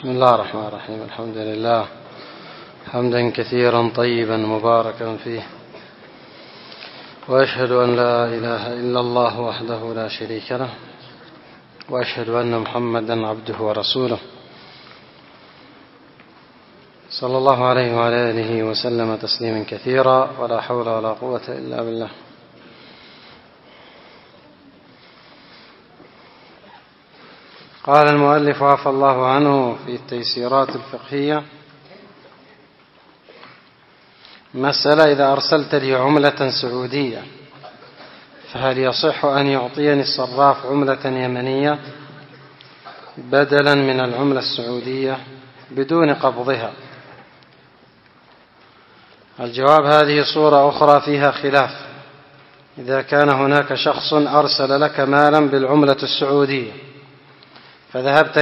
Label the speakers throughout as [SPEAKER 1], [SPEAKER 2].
[SPEAKER 1] بسم الله الرحمن الرحيم. الحمد لله حمدا كثيرا طيبا مباركا فيه، وأشهد أن لا إله إلا الله وحده لا شريك له، وأشهد أن محمدا عبده ورسوله صلى الله عليه وعلى آله وسلم تسليما كثيرا، ولا حول ولا قوة إلا بالله. قال المؤلف عفى الله عنه في التيسيرات الفقهية: مسألة: إذا أرسلت لي عملة سعودية فهل يصح أن يعطيني الصراف عملة يمنية بدلا من العملة السعودية بدون قبضها؟ الجواب: هذه صورة أخرى فيها خلاف. إذا كان هناك شخص أرسل لك مالا بالعملة السعودية فذهبت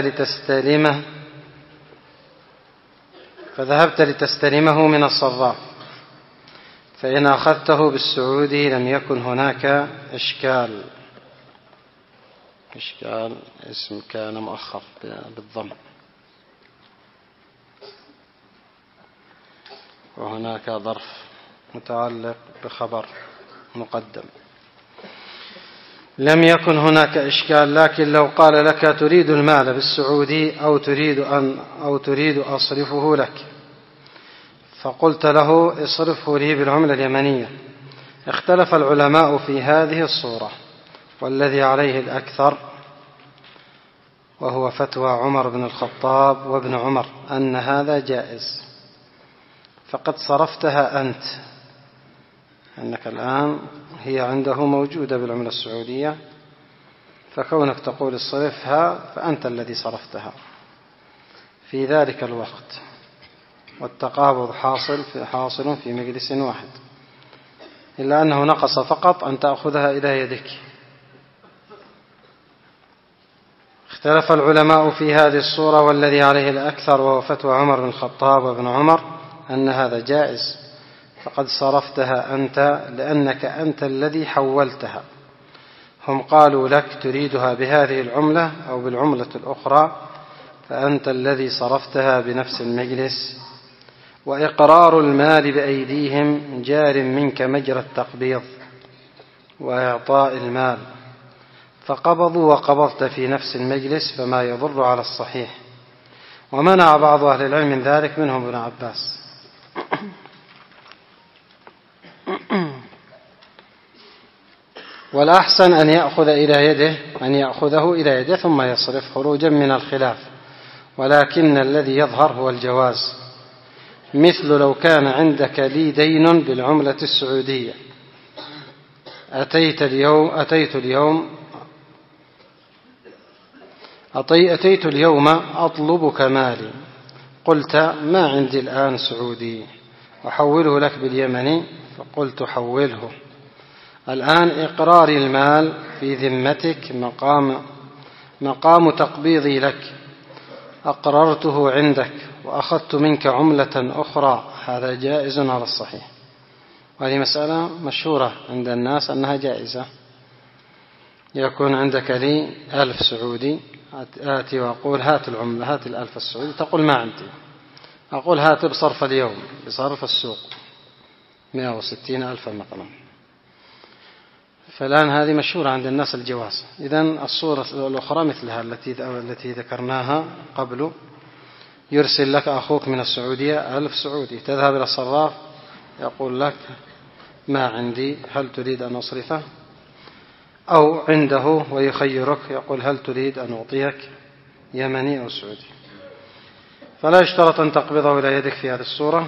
[SPEAKER 1] لتستلمه من الصراف، فإن أخذته بالسعودي لم يكن هناك إشكال. اسم كان مؤخر بالضم، وهناك ظرف متعلق بخبر مقدم. لم يكن هناك إشكال. لكن لو قال لك: تريد المال بالسعودي أو تريد أصرفه لك، فقلت له: اصرفه لي بالعملة اليمنية، اختلف العلماء في هذه الصورة، والذي عليه الأكثر وهو فتوى عمر بن الخطاب وابن عمر أن هذا جائز. فقد صرفتها أنت، أنك الآن هي عنده موجودة بالعملة السعودية، فكونك تقول اصرفها فأنت الذي صرفتها في ذلك الوقت، والتقابض حاصل في مجلس واحد، إلا أنه نقص فقط أن تأخذها إلى يدك. اختلف العلماء في هذه الصورة، والذي عليه الأكثر وهو فتوى عمر بن الخطاب وابن عمر أن هذا جائز، فقد صرفتها أنت لأنك أنت الذي حولتها. هم قالوا لك: تريدها بهذه العملة أو بالعملة الأخرى، فأنت الذي صرفتها بنفس المجلس، وإقرار المال بأيديهم جار منك مجرى التقبيض وإعطاء المال، فقبضوا وقبضت في نفس المجلس، فما يضر على الصحيح. ومنع بعض أهل العلم من ذلك، منهم ابن عباس. والأحسن أن يأخذه إلى يده ثم يصرف، خروجا من الخلاف. ولكن الذي يظهر هو الجواز، مثل لو كان عندك لي دين بالعملة السعودية، أتيت اليوم أطلبك مالي، قلت: ما عندي الآن سعودي، أحوله لك باليمني، فقلت: حوله. الآن إقرار المال في ذمتك مقام تقبيضي لك، أقررته عندك وأخذت منك عملة أخرى، هذا جائز على الصحيح. وهذه مسألة مشهورة عند الناس أنها جائزة. يكون عندك لي 1000 سعودي، آتي وأقول: هات العملة، هات 1000 السعودي، تقول: ما عندي. أقول: هات بصرف اليوم، بصرف السوق 160,000 مثلا. فالآن هذه مشهورة عند الناس الجواز. إذن الصورة الأخرى مثلها التي ذكرناها قبل: يرسل لك أخوك من السعودية 1000 سعودي، تذهب إلى الصراف يقول لك: ما عندي، هل تريد أن أصرفه؟ أو عنده ويخيرك يقول: هل تريد أن أعطيك يمني أو سعودي؟ فلا يشترط أن تقبضه إلى يدك في هذه الصورة،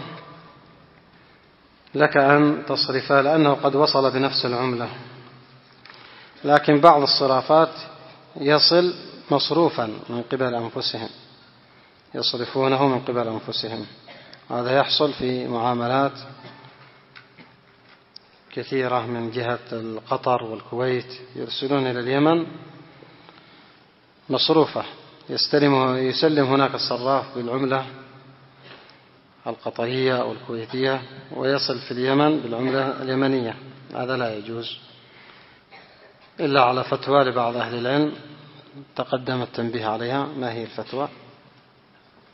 [SPEAKER 1] لك أن تصرفه لأنه قد وصل بنفس العملة. لكن بعض الصرافات يصل مصروفا من قبل أنفسهم، يصرفونه من قبل أنفسهم. هذا يحصل في معاملات كثيرة من جهة قطر والكويت، يرسلون إلى اليمن مصروفة، يسلم هناك الصراف بالعملة القطرية أو الكويتية، ويصل في اليمن بالعملة اليمنية. هذا لا يجوز إلا على فتوى لبعض أهل العلم تقدم التنبيه عليها. ما هي الفتوى؟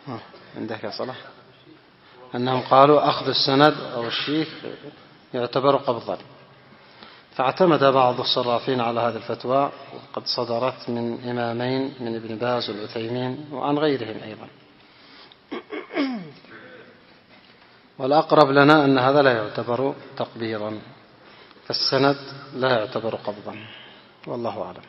[SPEAKER 1] عندك يا صلاح أنهم قالوا أخذ السند أو الشيك يعتبر قبضا، فاعتمد بعض الصرافين على هذه الفتوى، وقد صدرت من إمامين من ابن باز والعثيمين وعن غيرهم أيضا. والأقرب لنا أن هذا لا يعتبر تقبيضا، فالسند لا يعتبر قبضا، والله أعلم.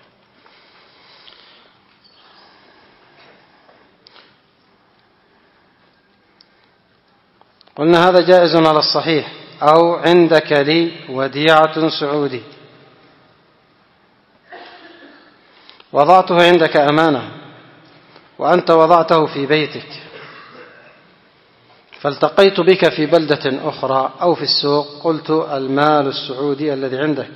[SPEAKER 1] قلنا هذا جائز على الصحيح. أو عندك لي وديعة سعودي وضعته عندك أمانة وأنت وضعته في بيتك، فالتقيت بك في بلدة أخرى أو في السوق، قلت المال السعودي الذي عندك،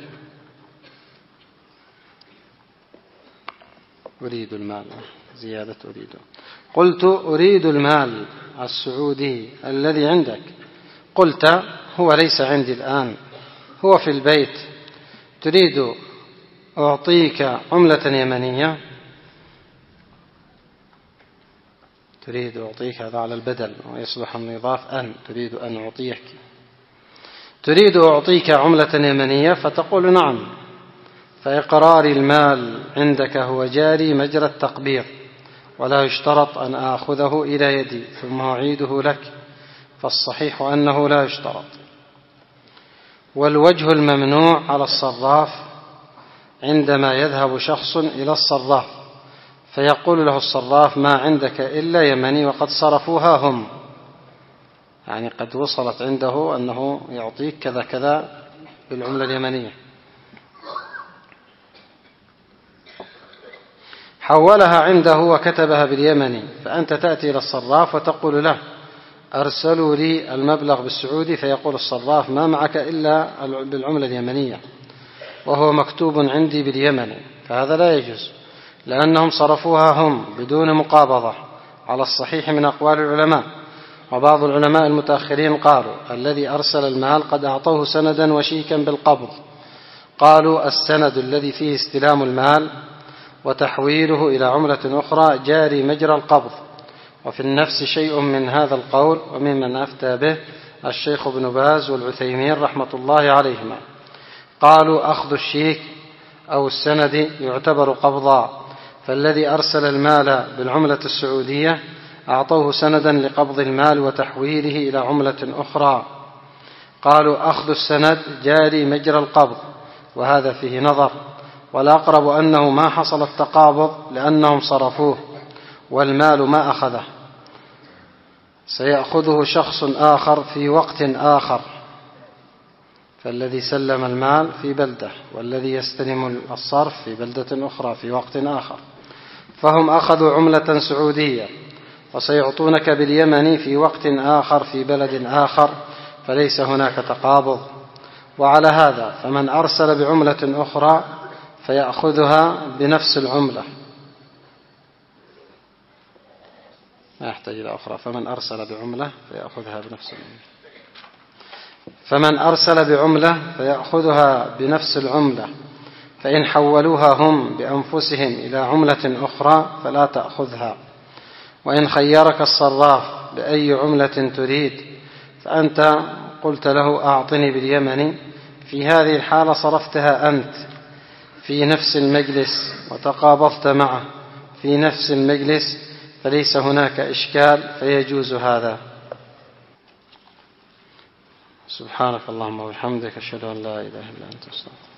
[SPEAKER 1] أريد المال زيادة أريد، قلت أريد المال السعودي الذي عندك، قلت هو ليس عندي الآن، هو في البيت، تريد أعطيك عملة يمنية، تريد أعطيك، هذا على البدل ويصلح أن يضاف أن، تريد أن أعطيك، تريد أعطيك عملة يمنية، فتقول نعم، فإقرار المال عندك هو جاري مجرى التقبيض، ولا يشترط أن آخذه إلى يدي ثم أعيده لك، فالصحيح أنه لا يشترط. والوجه الممنوع على الصراف عندما يذهب شخص إلى الصراف فيقول له الصراف ما عندك إلا يمني وقد صرفوها هم، يعني قد وصلت عنده أنه يعطيك كذا كذا بالعملة اليمنية، حولها عنده وكتبها باليمني، فأنت تأتي إلى الصراف وتقول له أرسلوا لي المبلغ بالسعودي، فيقول الصراف ما معك إلا بالعملة اليمنية وهو مكتوب عندي باليمني، فهذا لا يجوز لأنهم صرفوها هم بدون مقابضة على الصحيح من أقوال العلماء. وبعض العلماء المتأخرين قالوا الذي أرسل المال قد أعطوه سندا وشيكا بالقبض، قالوا السند الذي فيه استلام المال وتحويله إلى عملة أخرى جاري مجرى القبض. وفي النفس شيء من هذا القول، وممن أفتى به الشيخ ابن باز والعثيمين رحمة الله عليهما، قالوا أخذ الشيك أو السند يعتبر قبضا، فالذي أرسل المال بالعملة السعودية أعطوه سندا لقبض المال وتحويله إلى عملة أخرى، قالوا أخذ السند جاري مجرى القبض، وهذا فيه نظر، والأقرب أنه ما حصل التقابض لأنهم صرفوه والمال ما أخذه، سيأخذه شخص آخر في وقت آخر، فالذي سلم المال في بلدة والذي يستلم الصرف في بلدة أخرى في وقت آخر، فهم أخذوا عملة سعودية وسيعطونك باليمن في وقت آخر في بلد آخر، فليس هناك تقابض. وعلى هذا فمن أرسل بعملة أخرى فيأخذها بنفس العملة، ما يحتاج إلى أخرى، فمن أرسل بعملة فيأخذها بنفس العملة، فمن أرسل بعملة فيأخذها بنفس العملة، فإن حولوها هم بأنفسهم إلى عملة أخرى فلا تأخذها. وإن خيرك الصراف بأي عملة تريد فأنت قلت له أعطني باليمن، في هذه الحالة صرفتها أنت في نفس المجلس وتقابضت معه في نفس المجلس، فليس هناك إشكال، فيجوز هذا. سبحانك اللهم وبحمدك، أشهد أن لا إله إلا أنت، أستغفرك.